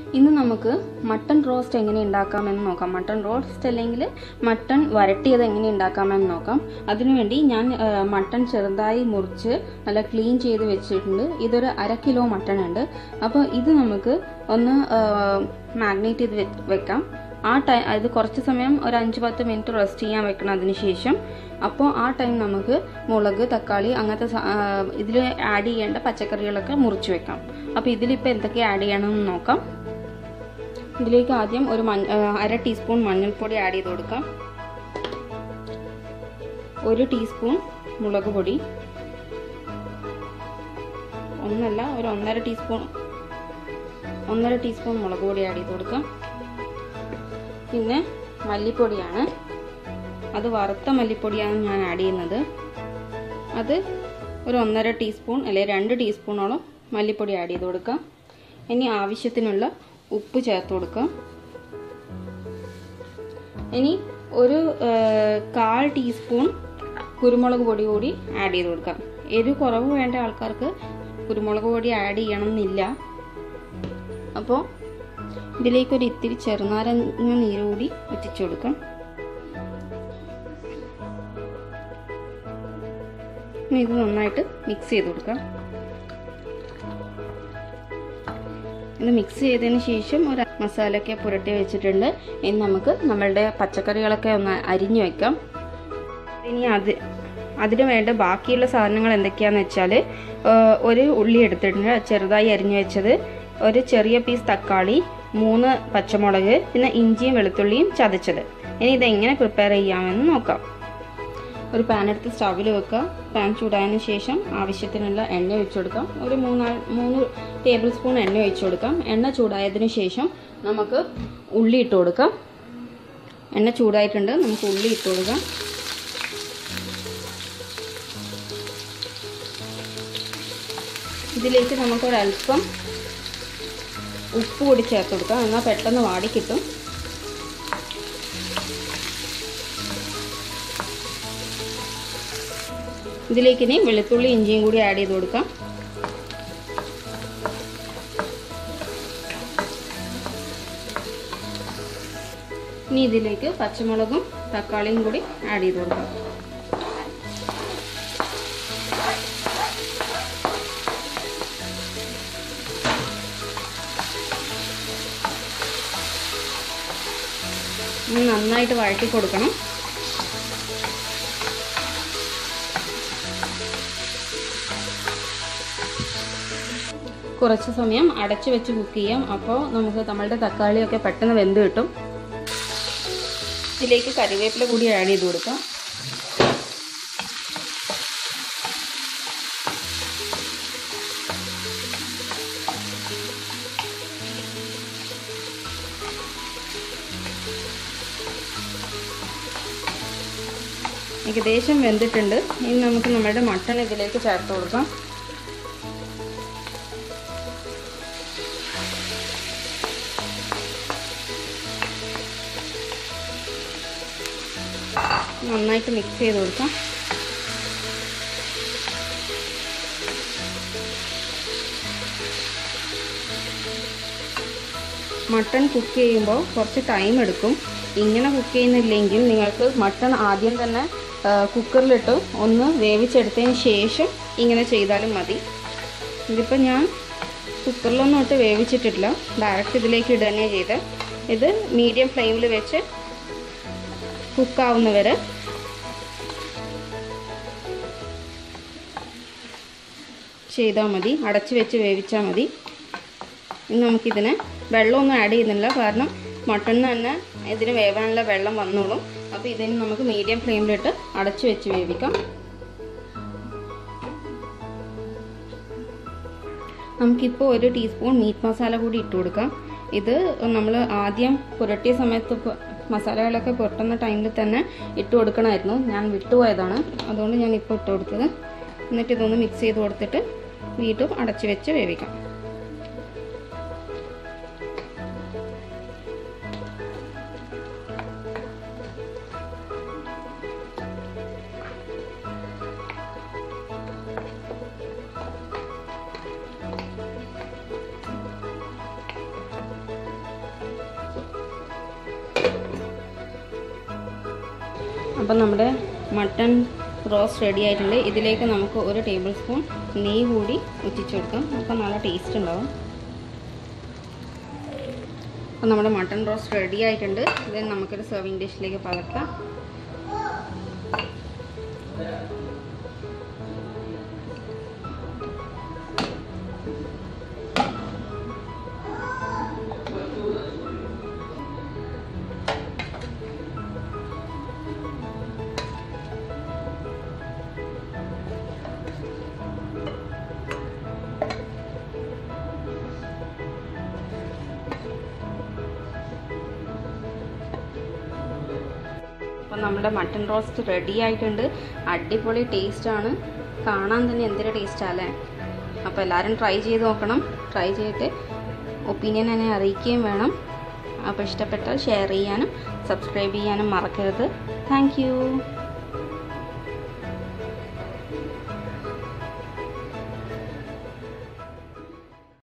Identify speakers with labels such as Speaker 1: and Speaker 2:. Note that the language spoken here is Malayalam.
Speaker 1: ഇന്ന് നമുക്ക് മട്ടൺ റോസ്റ്റ് എങ്ങനെ ഉണ്ടാക്കാമെന്ന് നോക്കാം. മട്ടൺ റോസ്റ്റ് അല്ലെങ്കിൽ മട്ടൺ വരട്ടിയത് എങ്ങനെ ഉണ്ടാക്കാമെന്ന് നോക്കാം. അതിനുവേണ്ടി ഞാൻ മട്ടൺ ചെറുതായി മുറിച്ച് നല്ല ക്ലീൻ ചെയ്ത് വെച്ചിട്ടുണ്ട്. ഇതൊരു 1/2 കിലോ മട്ടൺ ഉണ്ട്. അപ്പോൾ ഇത് നമുക്ക് ഒന്ന് മാഗ്നേറ്റ് ചെയ്ത് വെക്കാം. അത് കുറച്ച് സമയം ഒരു 5-10 മിനിറ്റ് റെസ്റ്റ് ചെയ്യാൻ വെക്കണം. അതിനുശേഷം അപ്പോൾ ആ ടൈം നമുക്ക് മുളക്, തക്കാളി അങ്ങനത്തെ ഇതിൽ ആഡ് ചെയ്യേണ്ട പച്ചക്കറികളൊക്കെ മുറിച്ച് വെക്കാം. അപ്പോൾ ഇതിലിപ്പോൾ എന്തൊക്കെ ആഡ് ചെയ്യണമെന്ന് നോക്കാം. ഇതിലേക്ക് ആദ്യം ഒരു 1/2 ടീസ്പൂൺ മഞ്ഞൾപ്പൊടി ആഡ് ചെയ്ത് കൊടുക്കാം. 1 ടീസ്പൂൺ മുളക് പൊടി, ഒന്നല്ല ഒരു 1.5 ടീസ്പൂൺ മുളക് പൊടി ആഡ് ചെയ്ത് കൊടുക്കാം. പിന്നെ മല്ലിപ്പൊടിയാണ്, അത് വറുത്ത മല്ലിപ്പൊടിയാണ് ഞാൻ ആഡ് ചെയ്യുന്നത്. അത് ഒരു 1.5 ടീസ്പൂൺ അല്ലെങ്കിൽ 2 ടീസ്പൂണോളം മല്ലിപ്പൊടി ആഡ് ചെയ്ത് കൊടുക്കാം. ഇനി ആവശ്യത്തിനുള്ള ഉപ്പ് ചേർത്ത് കൊടുക്കാം. ഇനി ഒരു 1/4 ടീസ്പൂൺ കുരുമുളക് പൊടി കൂടി ആഡ് ചെയ്ത് കൊടുക്കാം. എരിവ് കുറവ് വേണ്ട ആൾക്കാർക്ക് കുരുമുളക് പൊടി ആഡ് ചെയ്യണമെന്നില്ല. അപ്പോൾ ഇതിലേക്കൊരു ഇത്തിരി ചെറുനാരങ്ങ നീര് കൂടി ഒറ്റിച്ചു കൊടുക്കാം. ഇത് നന്നായിട്ട് മിക്സ് ചെയ്ത് കൊടുക്കാം. ഇത് മിക്സ് ചെയ്തതിന് ശേഷം ഒരു മസാലയൊക്കെ പുരട്ടി വെച്ചിട്ടുണ്ട്. ഇനി നമുക്ക് നമ്മളുടെ പച്ചക്കറികളൊക്കെ ഒന്ന് അരിഞ്ഞു വെക്കാം. ഇനി അതിന് വേണ്ട ബാക്കിയുള്ള സാധനങ്ങൾ എന്തൊക്കെയാണെന്ന് വെച്ചാൽ, ഒരു ഉള്ളി എടുത്തിട്ടുണ്ട് ചെറുതായി അരിഞ്ഞു വെച്ചത്, ഒരു ചെറിയ പീസ് തക്കാളി, 3 പച്ചമുളക്, പിന്നെ ഇഞ്ചിയും വെളുത്തുള്ളിയും ചതച്ചത്. ഇനി ഇതെങ്ങനെ പ്രിപ്പയർ ചെയ്യാമെന്ന് നോക്കാം. ഒരു പാൻ എടുത്ത് സ്റ്റൗവിൽ വെക്കുക. പാൻ ചൂടായതിനു ശേഷം ആവശ്യത്തിനുള്ള എണ്ണ ഒഴിച്ചു കൊടുക്കാം. ഒരു 3 ടേബിൾ സ്പൂൺ എണ്ണ ഒഴിച്ചു കൊടുക്കാം. എണ്ണ ചൂടായതിനു ശേഷം നമുക്ക് ഉള്ളി ഇട്ട് കൊടുക്കാം. എണ്ണ ചൂടായിട്ടുണ്ട്, നമുക്ക് ഉള്ളി ഇട്ട് കൊടുക്കാം. ഇതിലേക്ക് നമുക്കൊരൽപ്പം ഉപ്പ് കൂടി ചേർത്ത് കൊടുക്കാം, എന്നാൽ പെട്ടെന്ന് വാടി കിട്ടും. ഇതിലേക്ക് ഇനി വെളുത്തുള്ളി ഇഞ്ചിയും കൂടി ആഡ് ചെയ്ത് കൊടുക്കാം. ഇനി ഇതിലേക്ക് പച്ചമുളകും തക്കാളിയും കൂടി ആഡ് ചെയ്ത് കൊടുക്കാം. നന്നായിട്ട് വഴറ്റി കൊടുക്കണം. കുറച്ച് സമയം അടച്ചു വെച്ച് കുക്ക് ചെയ്യാം. അപ്പോൾ നമുക്ക് നമ്മളുടെ തക്കാളിയൊക്കെ പെട്ടെന്ന് വെന്ത് കിട്ടും. ഇതിലേക്ക് കറിവേപ്പില കൂടി ആഡ് ചെയ്ത് കൊടുക്കാം. ഏകദേശം വെന്തിട്ടുണ്ട്. ഇനി നമുക്ക് നമ്മുടെ മട്ടൺ ഇതിലേക്ക് ചേർത്ത് കൊടുക്കാം. നന്നായിട്ട് മിക്സ് ചെയ്ത് കൊടുക്കാം. മട്ടൺ കുക്ക് ചെയ്യുമ്പോൾ കുറച്ച് ടൈം എടുക്കും. ഇങ്ങനെ കുക്ക് ചെയ്യുന്നില്ലെങ്കിൽ നിങ്ങൾക്ക് മട്ടൺ ആദ്യം തന്നെ കുക്കറിലിട്ട് ഒന്ന് വേവിച്ചെടുത്തതിന് ശേഷം ഇങ്ങനെ ചെയ്താലും മതി. ഇതിപ്പോൾ ഞാൻ കുക്കറിലൊന്നും ഇട്ട് വേവിച്ചിട്ടില്ല, ഡയറക്റ്റ് ഇതിലേക്ക് ഇടുകയാണ് ചെയ്ത്. ഇത് മീഡിയം ഫ്ലെയിമിൽ വെച്ച് കുക്കാവുന്നവരെ ചെയ്താൽ മതി, അടച്ച് വെച്ച് വേവിച്ചാൽ മതി. ഇനി നമുക്കിതിന് വെള്ളമൊന്നും ആഡ് ചെയ്യുന്നില്ല, കാരണം മട്ടണിന് തന്നെ ഇതിന് വേവാനുള്ള വെള്ളം വന്നോളും. അപ്പോൾ ഇതിന് നമുക്ക് മീഡിയം ഫ്ലെയിമിലിട്ട് അടച്ച് വെച്ച് വേവിക്കാം. നമുക്കിപ്പോൾ 1 ടീസ്പൂൺ മീറ്റ് മസാല കൂടി ഇട്ട് കൊടുക്കാം. ഇത് നമ്മൾ ആദ്യം പുരട്ടിയ സമയത്ത് മസാലകളൊക്കെ പുരട്ടുന്ന ടൈമിൽ തന്നെ ഇട്ട് കൊടുക്കണമായിരുന്നു. ഞാൻ വിട്ടുപോയതാണ്, അതുകൊണ്ട് ഞാൻ ഇപ്പോൾ ഇട്ട് കൊടുത്തത്. എന്നിട്ട് ഇതൊന്ന് മിക്സ് ചെയ്ത് കൊടുത്തിട്ട് വീണ്ടും അടച്ച് വെച്ച് വേവിക്കാം. അപ്പം നമ്മുടെ മട്ടൺ റോസ്റ്റ് റെഡി ആയിട്ടുണ്ട്. ഇതിലേക്ക് നമുക്ക് 1 ടേബിൾ സ്പൂൺ നെയ്യ് കൂടി ഉറ്റിച്ച് കൊടുക്കാം. അപ്പോൾ നല്ല ടേസ്റ്റ് ഉണ്ടാവും. അപ്പോൾ നമ്മുടെ മട്ടൺ റോസ്റ്റ് റെഡി ആയിട്ടുണ്ട്. ഇത് നമുക്കൊരു സെർവിങ് ഡിഷിലേക്ക് പകർത്താം. അപ്പോൾ നമ്മുടെ മട്ടൺ റോസ്റ്റ് റെഡി ആയിട്ടുണ്ട്. അടിപൊളി ടേസ്റ്റാണ്. കാണാൻ തന്നെ എന്തൊരു ടേസ്റ്റാല്ലേ. അപ്പോൾ എല്ലാവരും ട്രൈ ചെയ്ത് നോക്കണം. ട്രൈ ചെയ്തിട്ട് ഒപ്പീനിയൻ എന്നെ അറിയിക്കുകയും വേണം. അപ്പോൾ ഇഷ്ടപ്പെട്ടാൽ ഷെയർ ചെയ്യാനും സബ്സ്ക്രൈബ് ചെയ്യാനും മറക്കരുത്. Thank U.